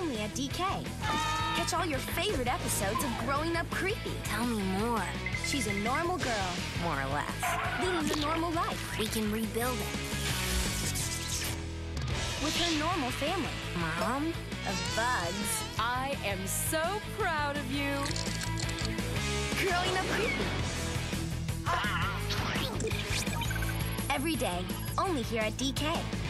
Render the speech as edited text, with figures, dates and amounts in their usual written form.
only at DK. Catch all your favorite episodes of Growing Up Creepy. Tell me more. She's a normal girl, More or less. leading a normal life We can rebuild it. with her normal family Mom? of bugs. I am so proud of you. Growing Up Creepy. Every day, only here at DK.